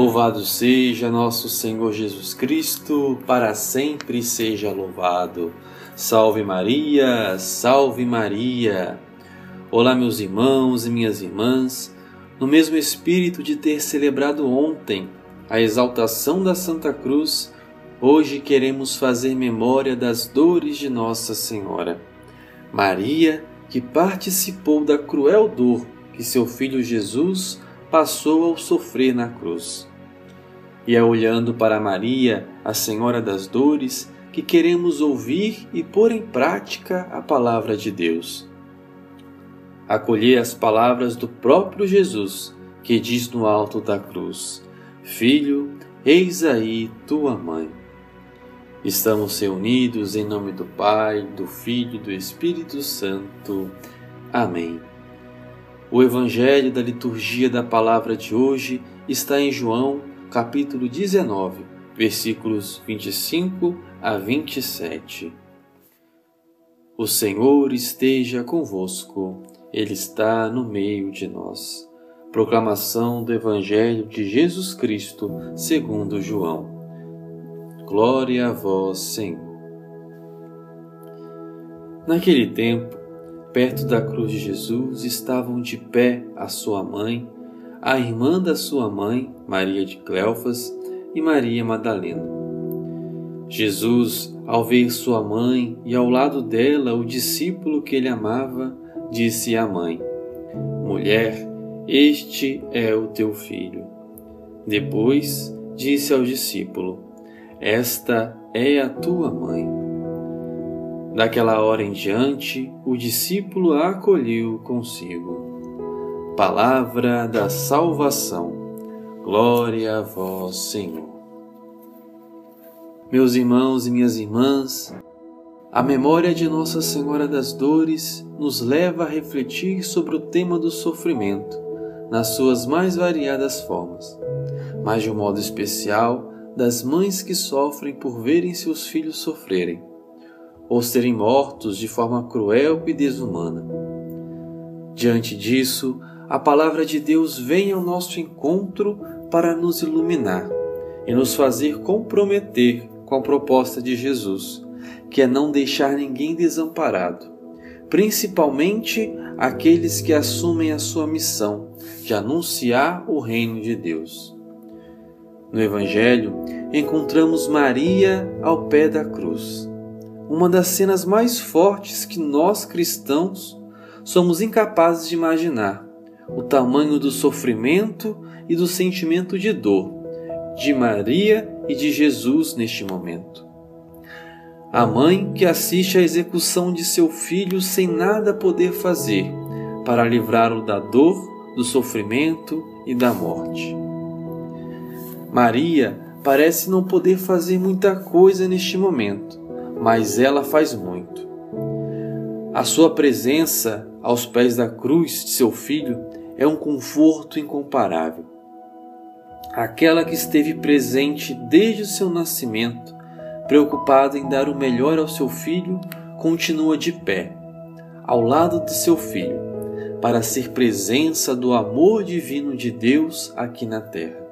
Louvado seja nosso Senhor Jesus Cristo, para sempre seja louvado. Salve Maria, salve Maria. Olá meus irmãos e minhas irmãs, no mesmo espírito de ter celebrado ontem a exaltação da Santa Cruz, hoje queremos fazer memória das dores de Nossa Senhora. Maria, que participou da cruel dor que seu filho Jesus passou ao sofrer na cruz. E é olhando para Maria, a Senhora das Dores, que queremos ouvir e pôr em prática a palavra de Deus. Acolher as palavras do próprio Jesus, que diz no alto da cruz: Filho, eis aí tua mãe. Estamos reunidos em nome do Pai, do Filho e do Espírito Santo. Amém. O Evangelho da liturgia da palavra de hoje está em João, capítulo 19, versículos 25 a 27. O Senhor esteja convosco, Ele está no meio de nós. Proclamação do Evangelho de Jesus Cristo, segundo João. Glória a vós, Senhor. Naquele tempo, perto da cruz de Jesus estavam de pé a sua mãe, a irmã da sua mãe, Maria de Cleofas, e Maria Madalena. Jesus, ao ver sua mãe e ao lado dela o discípulo que ele amava, disse à mãe: Mulher, este é o teu filho. Depois disse ao discípulo: Esta é a tua mãe. Daquela hora em diante, o discípulo a acolheu consigo. Palavra da salvação. Glória a vós, Senhor. Meus irmãos e minhas irmãs, a memória de Nossa Senhora das Dores nos leva a refletir sobre o tema do sofrimento, nas suas mais variadas formas, mas de um modo especial das mães que sofrem por verem seus filhos sofrerem, ou serem mortos de forma cruel e desumana. Diante disso, a palavra de Deus vem ao nosso encontro para nos iluminar e nos fazer comprometer com a proposta de Jesus, que é não deixar ninguém desamparado, principalmente aqueles que assumem a sua missão de anunciar o reino de Deus. No Evangelho, encontramos Maria ao pé da cruz, uma das cenas mais fortes que nós cristãos somos incapazes de imaginar, o tamanho do sofrimento e do sentimento de dor de Maria e de Jesus neste momento. A mãe que assiste à execução de seu filho sem nada poder fazer para livrá-lo da dor, do sofrimento e da morte. Maria parece não poder fazer muita coisa neste momento, mas ela faz muito. A sua presença aos pés da cruz de seu filho é um conforto incomparável. Aquela que esteve presente desde o seu nascimento, preocupada em dar o melhor ao seu filho, continua de pé, ao lado de seu filho, para ser presença do amor divino de Deus aqui na terra.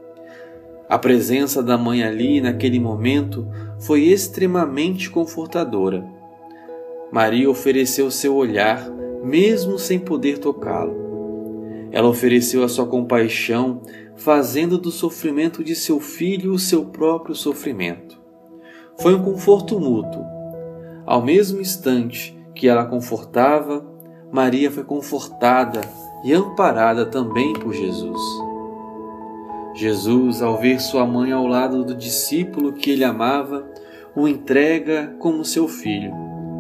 A presença da mãe ali naquele momento foi extremamente confortadora. Maria ofereceu seu olhar, mesmo sem poder tocá-lo. Ela ofereceu a sua compaixão, fazendo do sofrimento de seu filho o seu próprio sofrimento. Foi um conforto mútuo. Ao mesmo instante que ela confortava, Maria foi confortada e amparada também por Jesus. Jesus, ao ver sua mãe ao lado do discípulo que ele amava, o entrega como seu filho.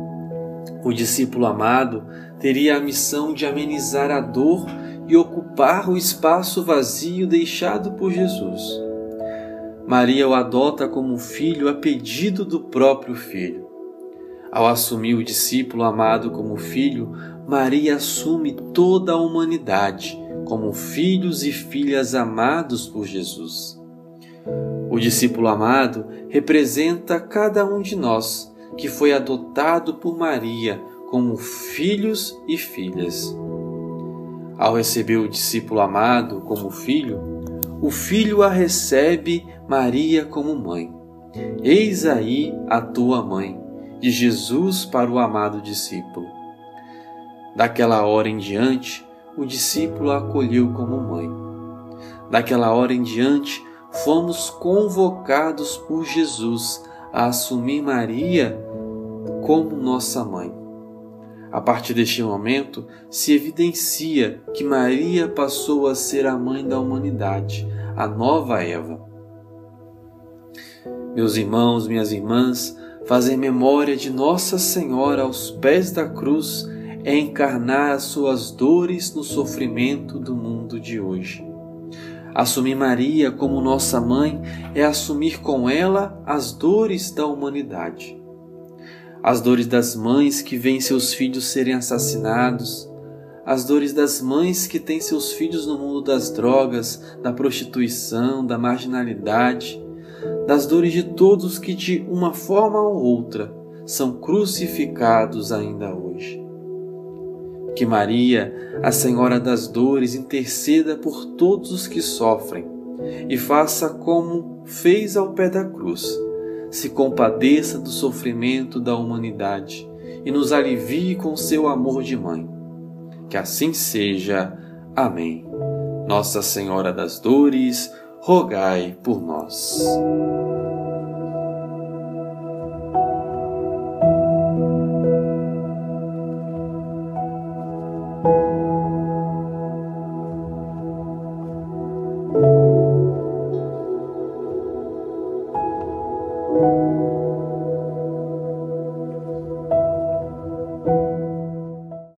O discípulo amado teria a missão de amenizar a dor e ocupar o espaço vazio deixado por Jesus. Maria o adota como filho a pedido do próprio filho. Ao assumir o discípulo amado como filho, Maria assume toda a humanidade como filhos e filhas amados por Jesus. O discípulo amado representa cada um de nós que foi adotado por Maria como filhos e filhas. Ao receber o discípulo amado como filho, o Filho a recebe Maria como mãe. Eis aí a tua mãe, de Jesus para o amado discípulo. Daquela hora em diante, o discípulo a acolheu como mãe. Daquela hora em diante, fomos convocados por Jesus a assumir Maria como nossa mãe. A partir deste momento, se evidencia que Maria passou a ser a mãe da humanidade, a nova Eva. Meus irmãos, minhas irmãs, fazer memória de Nossa Senhora aos pés da cruz é encarnar as suas dores no sofrimento do mundo de hoje. Assumir Maria como nossa mãe é assumir com ela as dores da humanidade. As dores das mães que veem seus filhos serem assassinados, as dores das mães que têm seus filhos no mundo das drogas, da prostituição, da marginalidade, das dores de todos que de uma forma ou outra são crucificados ainda hoje. Que Maria, a Senhora das Dores, interceda por todos os que sofrem e faça como fez ao pé da cruz, se compadeça do sofrimento da humanidade e nos alivie com seu amor de mãe. Que assim seja. Amém. Nossa Senhora das Dores, rogai por nós.